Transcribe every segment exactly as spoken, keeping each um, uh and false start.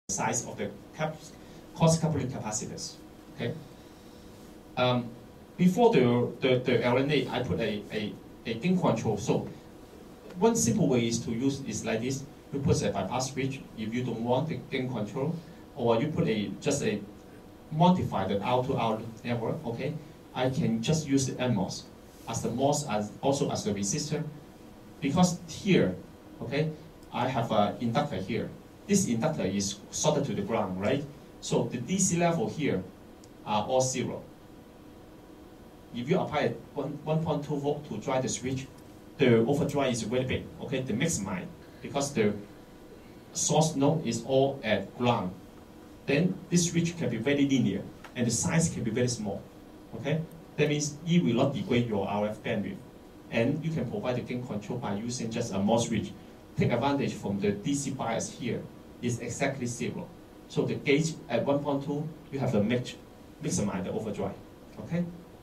size of the cap cross-coupling capacitors. Okay. Um, before the, the, the L N A, I put a, a, a gain control. So one simple way is to use is like this. You put a bypass switch if you don't want the gain control, or you put a just a modify the out-to-out network. Okay, I can just use the M O S as the M O S as also as the resistor, because here, okay, I have an inductor here. This inductor is soldered to the ground, right? So the D C level here are all zero. If you apply one point two volt to drive the switch, the overdrive is very big, okay, the maximize, because the source node is all at ground. Then this switch can be very linear, and the size can be very small, okay? That means it will not degrade your R F bandwidth. And you can provide the gain control by using just a M O S switch. Take advantage from the D C bias here is exactly zero. So the gauge at one point two, you have to mix, maximize the overdrive, okay?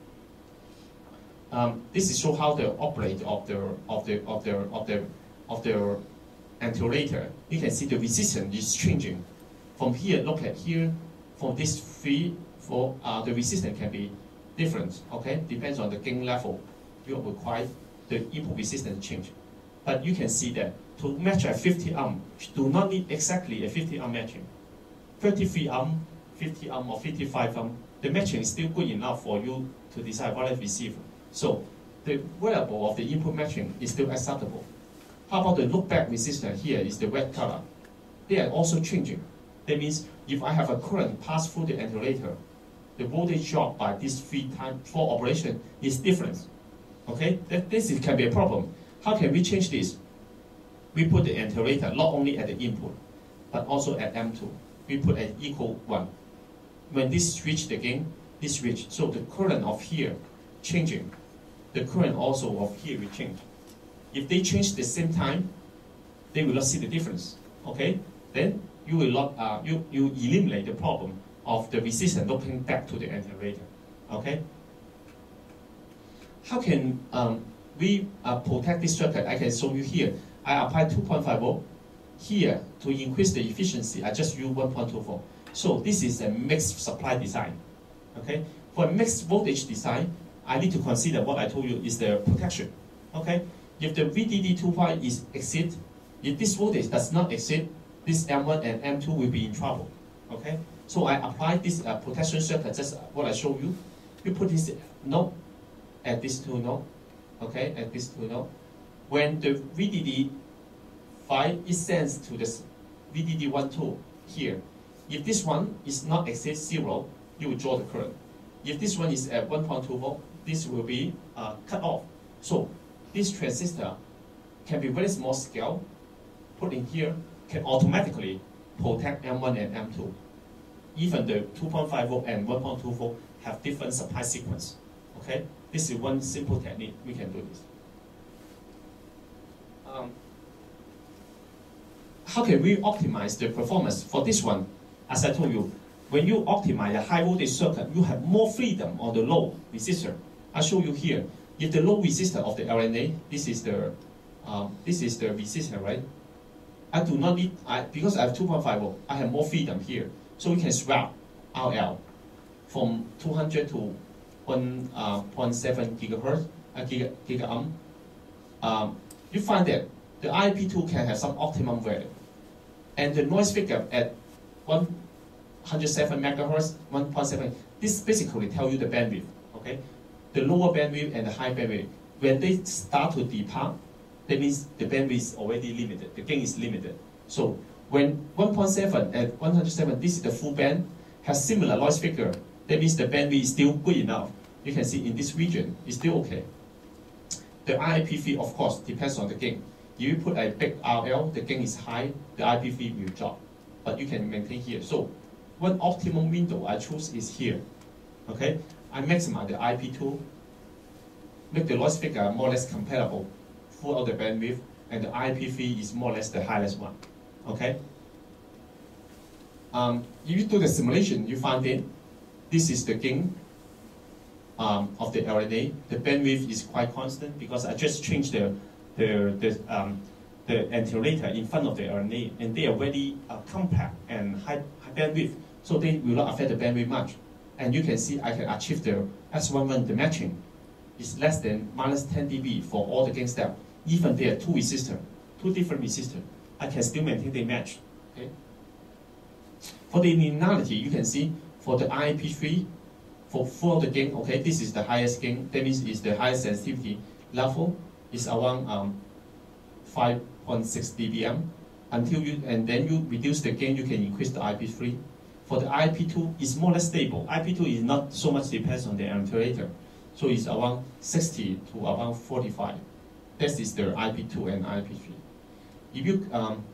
Um, this is show how the operate of the of the of the of the of the antulator. You can see the resistance is changing. From here, look at here. From this three, for uh, the resistance can be different. Okay, depends on the gain level. You require the input resistance change. But you can see that to match a fifty ohm, you do not need exactly a fifty ohm matching. thirty-three ohm, fifty ohm, or fifty-five ohm, the matching is still good enough for you to decide what to receive. So the variable of the input matching is still acceptable. How about the look-back resistor? Here is the red color. They are also changing. That means if I have a current pass through the antulator, the voltage drop by this three times four operation is different. Okay, that this is, can be a problem. How can we change this? We put the antulator not only at the input, but also at M two. We put an equal one. When this switch the gain, this switch, so the current of here changing. The current also of here will change. If they change at the same time, they will not see the difference. Okay, then you will not uh, you you eliminate the problem of the resistance looking back to the antulator. Okay. How can um, we uh, protect this circuit? I can show you here. I apply two point five volt. Here, to increase the efficiency, I just use one point two volt. So this is a mixed supply design. Okay? For a mixed voltage design, I need to consider what I told you is the protection. Okay? If the V D D two point five is exceed, if this voltage does not exceed, this M one and M two will be in trouble. Okay? So I apply this uh, protection circuit, just what I showed you. You put this node at this two node, okay, at this two node. When the V D D five is sent to the V D D one two here, if this one is not exceed zero, you will draw the current. If this one is at one point two volt, this will be uh, cut off. So this transistor can be very small scale, put in here, can automatically protect M one and M two. Even the two point five volt and one point two volt have different supply sequence. Okay, this is one simple technique we can do this. Um, how can we optimize the performance for this one? As I told you, when you optimize a high voltage circuit, you have more freedom on the low resistor. I show you here. If the low resistor of the L N A, this is the um, this is the resistor, right? I do not need I because I have two point five volt. I have more freedom here, so we can swap R L from two hundred to one point seven gigahertz, uh, giga giga ohm. Um, you find that the I P two can have some optimum value, and the noise figure at one hundred seven megahertz, one point seven. This basically tell you the bandwidth. Okay, the lower bandwidth and the high bandwidth. When they start to depart, that means the bandwidth is already limited. The gain is limited. So when one point seven at one hundred seven, this is the full band, has similar noise figure. That means the bandwidth is still good enough. You can see in this region, it's still okay. The I P V, of course, depends on the gain. If you put a big R L, the gain is high, the I P V will drop. But you can maintain here. So one optimum window I choose is here. Okay, I maximize the I P two, make the noise figure more or less comparable throughout the bandwidth, and the I P V is more or less the highest one. Okay. Um, if you do the simulation, you find that this is the gain um, of the L N A. The bandwidth is quite constant because I just changed the the the um, the antulator in front of the L N A, and they are very uh, compact and high, high bandwidth, so they will not affect the bandwidth much. And you can see I can achieve the S eleven, the matching is less than minus ten D B for all the gain steps. Even there are two resistors, two different resistors, I can still maintain the match. Okay? For the linearity, you can see for the I P three, for, for the gain, okay, this is the highest gain, that means it's the highest sensitivity level, is around um, five point six D B M. Until you, and then you reduce the gain, you can increase the I P three. For the I P two, it's more or less stable. I P two is not so much depends on the alterator. So it's around sixty to around forty-five. This is the I P two and I P three. If you, um,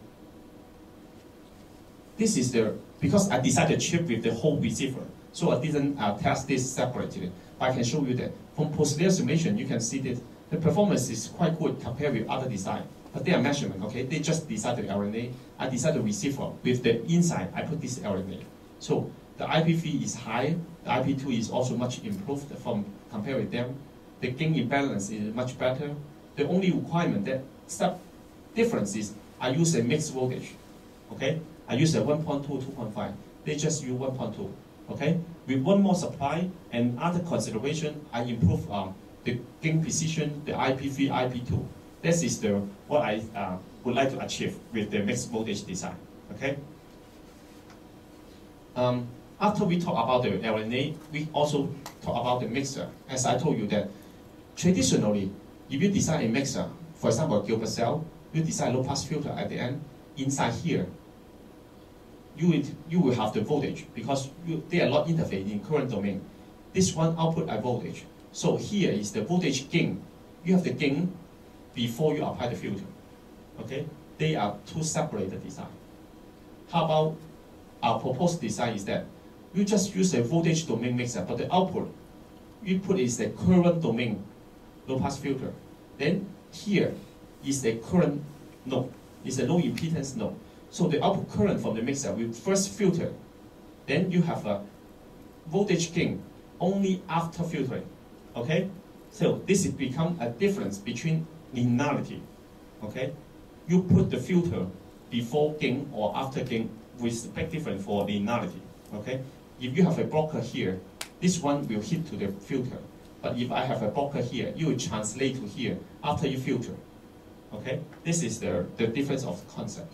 this is the, because I decided to chip with the whole receiver, so I didn't uh, test this separately. But I can show you that from posterior simulation, you can see that the performance is quite good compared with other design. But they are measurement, okay? They just decided the L N A. I decided the receiver. With the inside, I put this L N A. So the I P three is high. The I P two is also much improved from compared with them. The gain imbalance is much better. The only requirement that step difference is I use a mixed voltage, okay? I use a one point two, two point five. They just use one point two, okay? With one more supply and other consideration, I improve um, the gain precision, the I P three, I P two. This is the what I uh, would like to achieve with the mixed voltage design. Okay. Um, after we talk about the L N A, we also talk about the mixer. As I told you that traditionally, if you design a mixer, for example, a Gilbert cell, you design low pass filter at the end. Inside here, you will you will have the voltage because you, they are not interface in current domain. This one output a voltage. So here is the voltage gain. You have the gain before you apply the filter. Okay? They are two separated design. How about our proposed design is that you just use a voltage domain mixer, but the output you put is the current domain low pass filter. Then here is the current node, is a low impedance node. So the output current from the mixer will first filter. Then you have a voltage gain only after filtering. Okay? So this has become a difference between linearity, okay? You put the filter before gain or after gain with spec difference for linearity, okay? If you have a blocker here, this one will hit to the filter. But if I have a blocker here, you will translate to here after you filter, okay? This is the, the difference of the concept.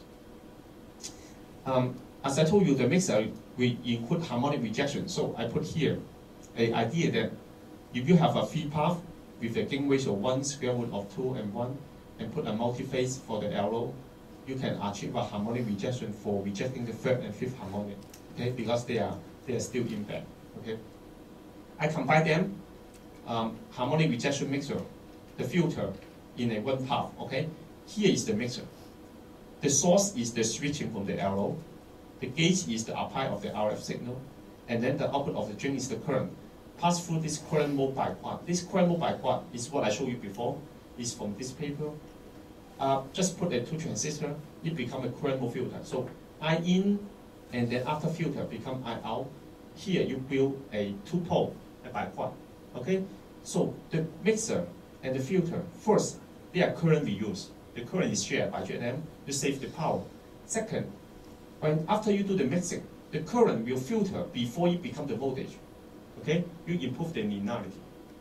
Um, as I told you, the mixer will include harmonic rejection. So I put here an idea that if you have a feed path with the gain ratio one, square root of two and one, and put a multiphase for the arrow, you can achieve a harmonic rejection for rejecting the third and fifth harmonic, okay? Because they are they are still in bed, okay? I combine them, um, harmonic rejection mixer, the filter in a one path, okay? Here is the mixer. The source is the switching from the arrow. The gauge is the apply of the R F signal, and then the output of the drain is the current. Pass through this current mode by quad. This current mode by quad is what I showed you before. It's from this paper. Uh, just put a two transistor, it become a current mode filter. So I in, and then after filter become I out. Here you build a two pole by quad. Okay. So the mixer and the filter first they are currently used. The current is shared by J M to save the power. Second, when after you do the mixing, the current will filter before it become the voltage. Okay, you improve the linearity.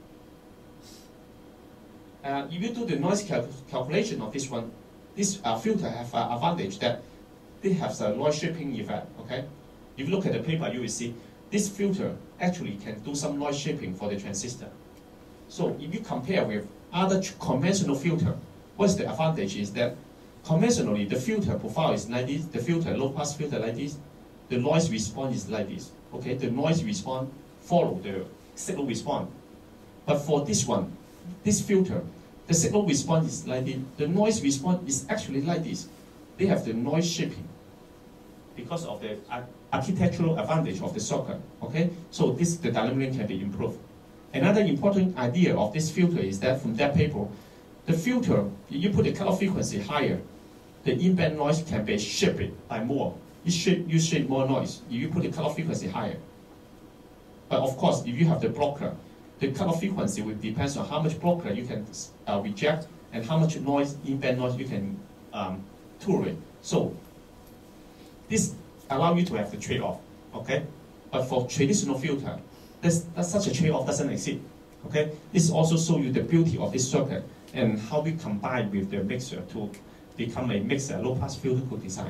Uh, if you do the noise cal calculation of this one, this uh, filter have an advantage that they have a noise shaping effect. Okay, if you look at the paper, you will see this filter actually can do some noise shaping for the transistor. So if you compare with other conventional filter, what's the advantage is that conventionally the filter profile is like this, the filter low pass filter like this, the noise response is like this. Okay, the noise response follow the signal response. But for this one, this filter, the signal response is like this. The noise response is actually like this. They have the noise shaping because of the architectural advantage of the circuit. Okay, so this the dynamic can be improved. Another important idea of this filter is that from that paper, the filter, if you put the cutoff frequency higher, the in-band noise can be shaped by more. You shape, you shape more noise if you put the cutoff frequency higher. But of course, if you have the blocker, the cutoff frequency will depend on how much blocker you can uh, reject and how much noise, in-band noise you can um, tolerate. So this allow you to have the trade-off, okay? But for traditional filter, this, that such a trade-off doesn't exist, okay? This also shows you the beauty of this circuit and how we combine with the mixer to become a mixer low-pass filter could design.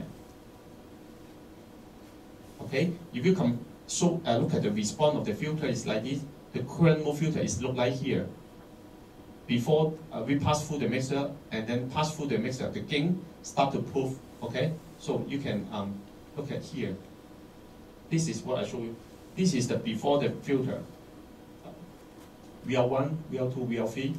Okay, if you come so uh, look at the response of the filter is like this. The current mode filter is look like here. Before uh, we pass through the mixer and then pass through the mixer, the gain start to prove. Okay, so you can um, look at here. This is what I show you. This is the before the filter. V L one, V L two, V L three.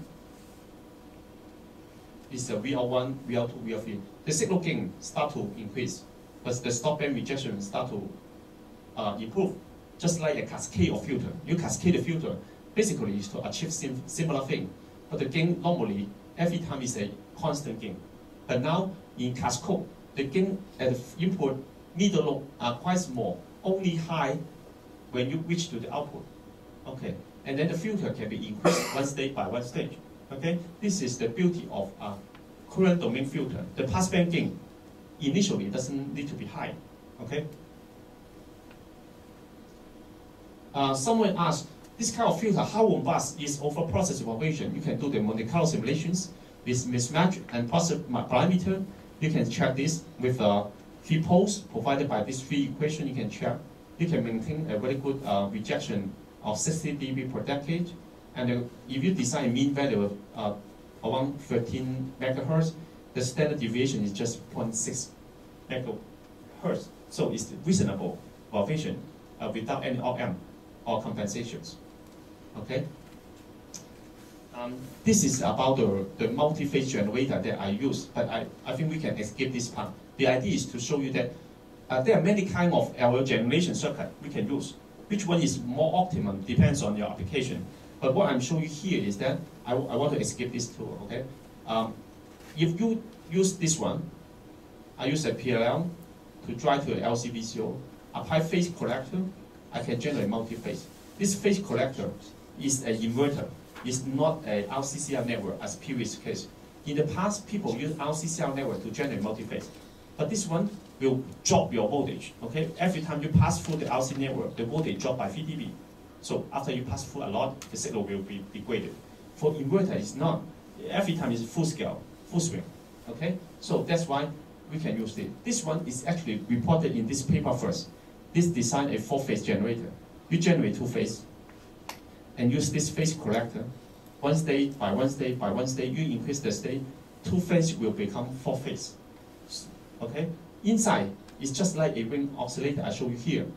This is the V L one, V L two, V L three. The signal gain start to increase, but the stop band rejection start to uh, improve. Just like a cascade of filter. You cascade the filter, basically is to achieve sim similar thing. But the gain normally, every time is a constant gain. But now, in cascade, the gain at the input middle lobe are quite small, only high when you reach to the output. Okay, and then the filter can be increased one stage by one stage. Okay, this is the beauty of a current domain filter. The passband gain initially doesn't need to be high. Okay. Uh, someone asked, this kind of filter, how robust is over process evaluation? You can do the Monte Carlo simulations with mismatch and process parameter. You can check this with uh, three poles provided by these three equations. You can check. You can maintain a very good uh, rejection of sixty D B per decade. And uh, if you design a mean value of uh, around thirteen megahertz, the standard deviation is just zero point six megahertz. So it's reasonable evaluation uh, without any op amp or compensations. Okay. Um, this is about the, the multi-phase generator that I use, but I, I think we can escape this part. The idea is to show you that uh, there are many kinds of L generation circuit we can use. Which one is more optimum depends on your application. But what I'm showing you here is that I, I want to escape this too. Okay. Um, if you use this one, I use a P L L to drive to an L C V C O, apply phase collector, I can generate multi-phase. This phase collector is an inverter. It's not a R C C L network as previous case. In the past, people use R C C L network to generate multi-phase. But this one will drop your voltage. Okay? Every time you pass through the R C network, the voltage drop by three D B. So after you pass through a lot, the signal will be degraded. For inverter, it's not. Every time it's full scale, full swing. Okay? So that's why we can use it. This one is actually reported in this paper first. This design a four-phase generator. You generate two phase and use this phase collector. One state by one state by one state, you increase the state, two phase will become four phase. Okay? Inside is just like a ring oscillator I show you here.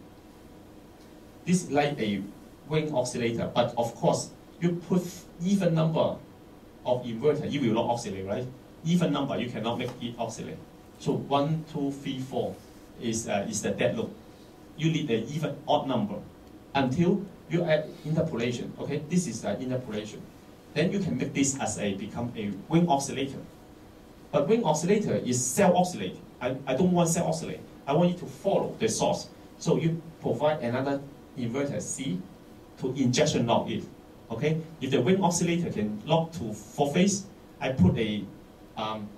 This is like a ring oscillator, but of course, you put even number of inverter, it will not oscillate, right? Even number, you cannot make it oscillate. So one, two, three, four is, uh, is the dead loop. You need an even odd number until you add interpolation. Okay, this is the interpolation. Then you can make this as a become a ring oscillator. But ring oscillator is cell oscillate. I, I don't want cell oscillate. I want you to follow the source. So you provide another inverter C to injection lock it. Okay, if the ring oscillator can lock to four phase, I put a um,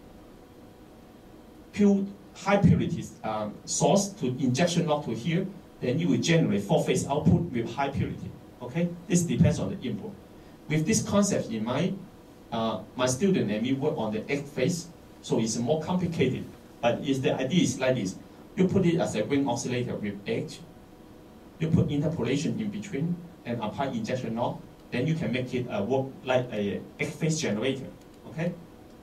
pure high purity um, source to injection lock to here, then you will generate four phase output with high purity. Okay, this depends on the input. With this concept in mind, uh, my student and me work on the eight phase, so it's more complicated. But is the idea is like this: you put it as a ring oscillator with eight, you put interpolation in between, and apply injection lock. Then you can make it uh, work like a eight phase generator. Okay.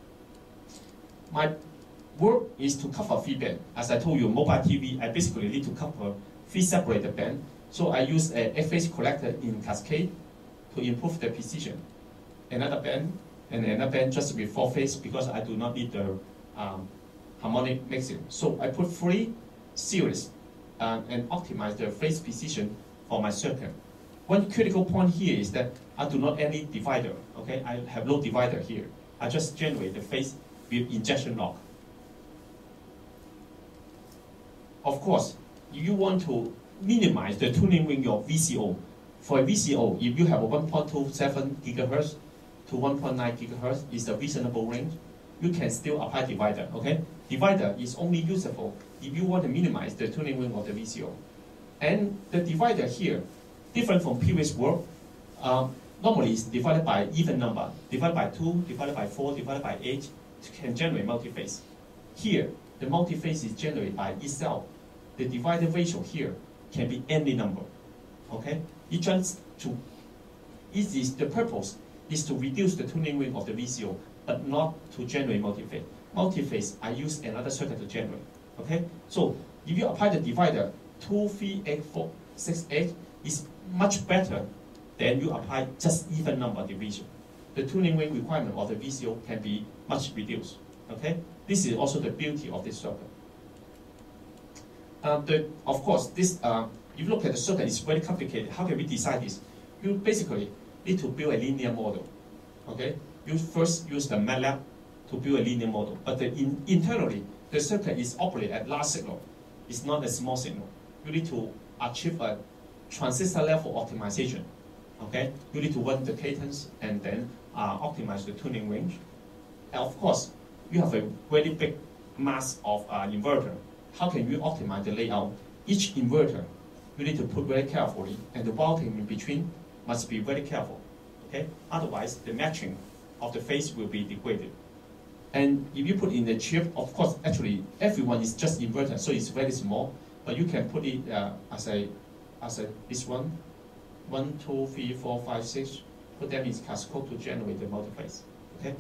My work is to cover three band. As I told you, mobile T V, I basically need to cover three separated band. So I use a eight-phase collector in cascade to improve the precision. Another band, and another band just with four phase because I do not need the um, harmonic mixing. So I put three series um, and optimize the phase precision for my circuit. One critical point here is that I do not any divider. Okay, I have no divider here. I just generate the phase with injection lock. Of course, you want to minimize the tuning ring of V C O. For a V C O, if you have a one point two seven gigahertz to one point nine gigahertz is the reasonable range, you can still apply divider, okay? divider is only useful if you want to minimize the tuning ring of the V C O. And the divider here, different from previous work, um, normally it's divided by even number, divided by two, divided by four, divided by eight, can generate multiphase. Here, the multiphase is generated by itself. The divider ratio here can be any number. Okay? It just to it is the purpose is to reduce the tuning ring of the V C O, but not to generate multiphase. Multiphase, I use another circuit to generate. Okay? So if you apply the divider two, three, eight, four, six, eight, is much better than you apply just even number division. The tuning ring requirement of the V C O can be much reduced. Okay? This is also the beauty of this circuit. Uh, the, of course, this uh, if you look at the circuit, it's very complicated. How can we decide this? You basically need to build a linear model. Okay? You first use the MATLAB to build a linear model. But the in, internally, the circuit is operated at large signal. It's not a small signal. You need to achieve a transistor level optimization. Okay? You need to run the cadence and then uh, optimize the tuning range. And of course, you have a very big mass of uh, inverter. How can you optimize the layout? Each inverter, you need to put very carefully, and the routing in between must be very careful. Okay? Otherwise, the matching of the phase will be degraded. And if you put in the chip, of course, actually, everyone is just inverter, so it's very small. But you can put it uh, as a, as a this one, one, two, three, four, five, six. Put them in cascade to generate the multiphase. Okay.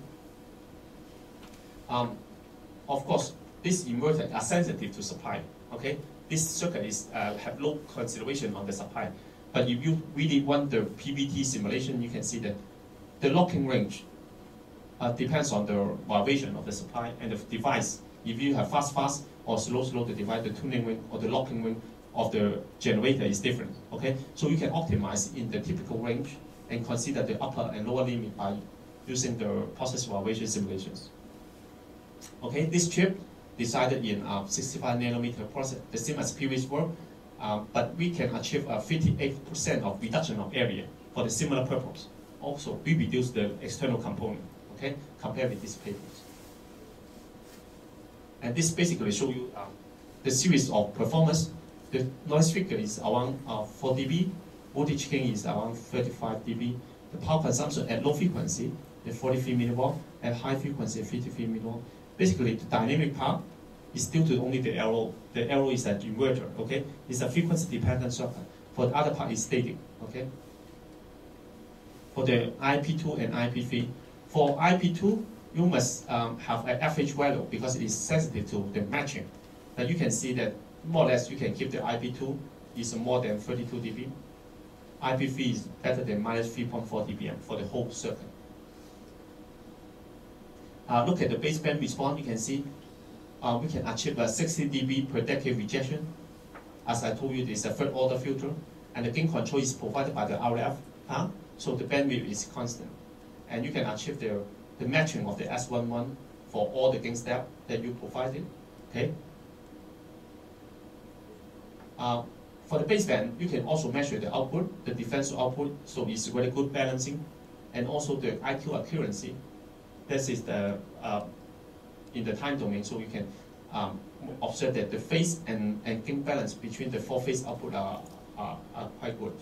Um, of course, this inverter are sensitive to supply. Okay. This circuit is uh, have low consideration on the supply. But if you really want the P V T simulation, you can see that the locking range uh, depends on the variation of the supply and the device. If you have fast fast or slow slow, the device, the tuning ring or the locking ring of the generator is different. Okay, so you can optimize in the typical range and consider the upper and lower limit by using the process variation simulations. Okay, this chip decided in uh, sixty-five nanometer process, the same as previous work, uh, but we can achieve a fifty-eight percent of reduction of area for the similar purpose. Also, we reduce the external component, okay, compared with these papers. And this basically show you uh, the series of performance. The noise figure is around uh, four D B, voltage gain is around thirty-five D B. The power consumption at low frequency is forty-three milliwatt, at high frequency fifty-three milliwatt. Basically, the dynamic part is due to only the arrow. The arrow is an inverter, okay? It's a frequency-dependent circuit. For the other part is static, okay? For the I P two and I P three, for I P two, you must um, have an F H value because it is sensitive to the matching. But you can see that more or less you can keep the I P two is more than thirty-two D B. I P three is better than minus three point four D B M for the whole circuit. Uh, look at the baseband response, you can see uh, we can achieve a sixty D B per decade rejection. As I told you, it's a third order filter, and the gain control is provided by the R F, huh? So the bandwidth is constant. And you can achieve the, the matching of the S eleven for all the gain steps that you provided. Okay? Uh, for the baseband, you can also measure the output, the differential output, so it's very good balancing, and also the I Q accuracy. This is the uh, in the time domain, so you can um, observe that the phase and, and gain balance between the four phase output are, are, are quite good.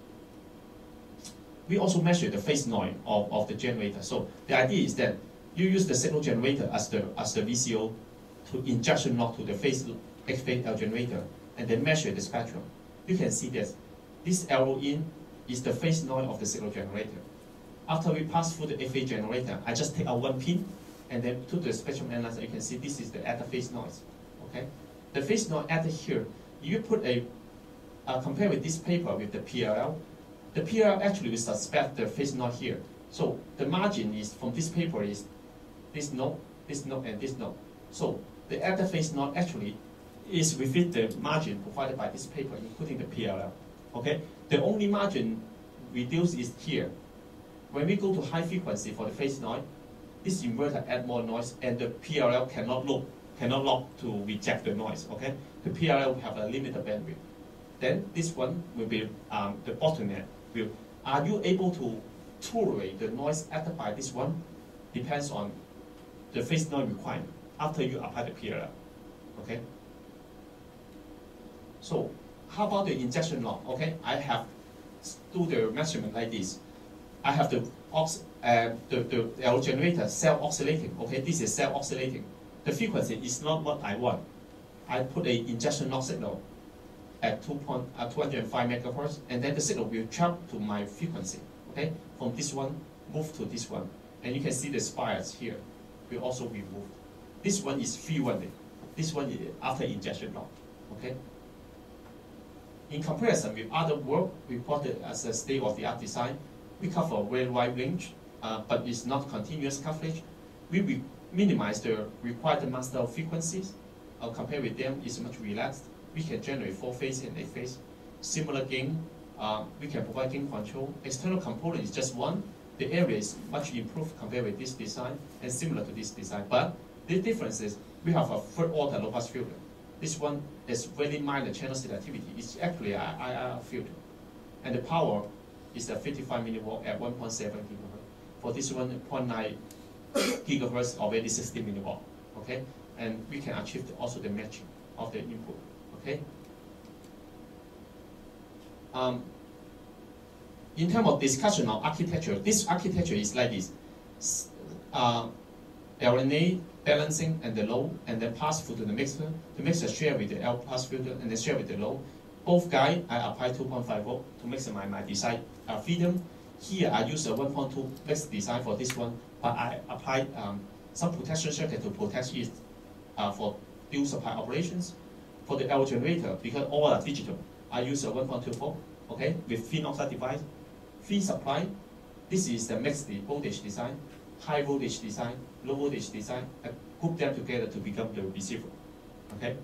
We also measure the phase noise of, of the generator. So the idea is that you use the signal generator as the as the V C O to injection lock to the phase X phase L generator, and then measure the spectrum. You can see that this arrow in is the phase noise of the signal generator. After we pass through the F A generator, I just take out one pin, and then to the spectrum analyzer, you can see this is the added phase noise. Okay, the phase noise added here. You put a uh, compare with this paper with the P L L. The P L L actually will suspect the phase noise here. So the margin is from this paper is this node, this node, and this node. So the added phase noise actually is within the margin provided by this paper, including the P L L. Okay, the only margin reduced is here. When we go to high frequency for the phase noise, this inverter add more noise, and the P L L cannot lock, cannot lock to reject the noise. Okay, the P L L will have a limited bandwidth. Then this one will be um, the bottleneck. Will are you able to tolerate the noise added by this one? Depends on the phase noise requirement. after you apply the P L L. Okay. So how about the injection lock? Okay, I have do the measurement like this. I have the ox uh, the, the L generator cell oscillating. Okay, this is cell oscillating. The frequency is not what I want. I put a injection lock signal at two hundred five megahertz, and then the signal will travel to my frequency. Okay, from this one move to this one, and you can see the spires here will also be moved. This one is free running. This one is after injection lock. Okay. In comparison with other work reported as a state-of-the-art design, we cover a very wide range, uh, but it's not continuous coverage. We will minimize the required master frequencies. Uh, compared with them, it's much relaxed. We can generate four phase and eight phase. Similar gain, uh, we can provide gain control. External component is just one. The area is much improved compared with this design and similar to this design. But the difference is we have a third order low pass filter. This one is very minor channel selectivity. It's actually an I R filter. And the power is a fifty-five milliwatt at one point seven gigahertz. For this one, zero point nine gigahertz, already sixty milliwatt. Okay? And we can achieve also the matching of the input. Okay? Um, in terms of discussion of architecture, this architecture is like this. Uh, L N A balancing and the low, and then pass through to the mixer. The mixer share with the L pass filter and then share with the low. Both guys, I apply two point five volt to maximize my design uh, freedom. Here I use a one point two mix design for this one, but I apply um, some protection circuit to protect it uh, for dual supply operations. For the L generator, because all are digital, I use a one point two volt, okay, with thin-oxide device. Free supply, this is the mixed voltage design, high voltage design, low voltage design. I group them together to become the receiver, okay?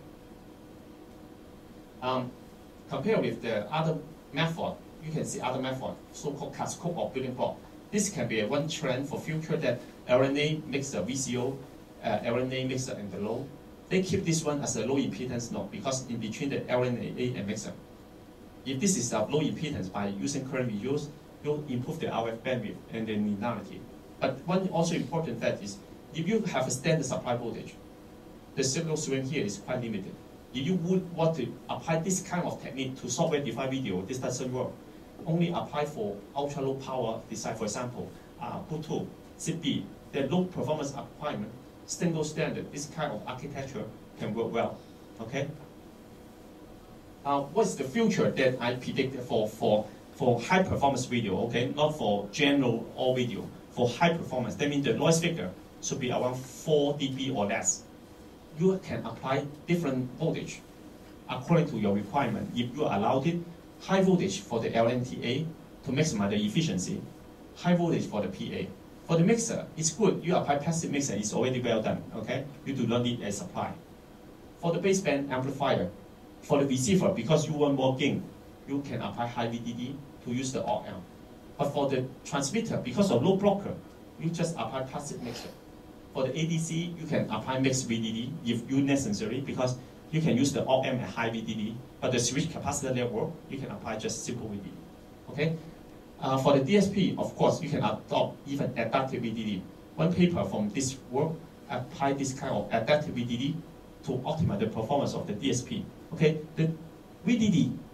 Um, Compared with the other method, you can see other method, so-called cascade or building block. This can be a one trend for future that L N A makes a V C O, uh, L N A mixer and the low. They keep this one as a low impedance node because in between the L N A and mixer. If this is a low impedance, by using current reuse, you'll improve the R F bandwidth and the linearity. But one also important fact is, if you have a standard supply voltage, the signal swing here is quite limited. If you would want to apply this kind of technique to software-defined video, this doesn't work. Only apply for ultra-low power design, for example, uh, Bluetooth, Zigbee, the low performance requirement, single standard, this kind of architecture can work well, okay? Uh, what's the future that I predict for, for, for high performance video, okay? Not for general all video, for high performance. That means the noise figure should be around four D B or less. You can apply different voltage according to your requirement. If you allowed it, high voltage for the L N T A to maximize the efficiency, high voltage for the P A. For the mixer, it's good. You apply passive mixer, it's already well done, okay? You do not need a supply. For the baseband amplifier, for the receiver, because you want more gain, you can apply high V D D to use the op amp. But for the transmitter, because of low blocker, you just apply passive mixer. For the A D C, you can apply mixed V D D if you necessary, because you can use the op amp at high V D D. But the switch capacitor level, you can apply just simple V D D. Okay. Uh, for the D S P, of course, you can adopt even adaptive V D D. One paper from this work apply this kind of adaptive V D D to optimize the performance of the D S P. Okay. The V D D